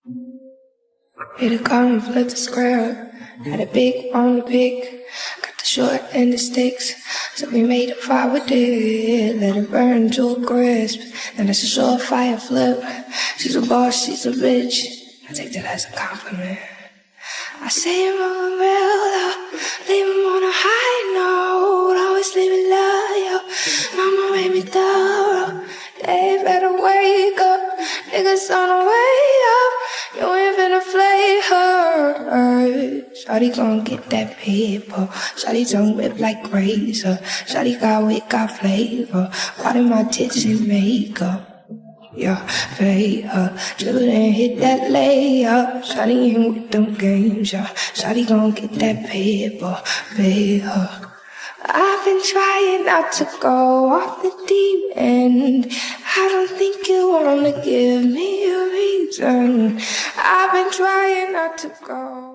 Hit a car and flip the square up. Had a big one to pick. Got the short end of sticks, so we made a fire with it. Let it burn to a crisp. Then it's a surefire flip. She's a boss, she's a bitch. I take that as a compliment. I say him on real low, leave him on a high note. Always leave it low, mama made me thorough. They better wake up, niggas on the way up. You ain't finna flay her. Shawty gon' get that paper. Shawty tongue whip like razor. Shawty got wit, got flavor. Part of my tits in makeup. Yeah, pay her. Dribble and hit that layup. Shawty ain't with them games, yeah. Shawty gon' get that paper, pay her. I've been trying not to go off the deep end. I don't think you wanna give me a reason. I've been trying not to go.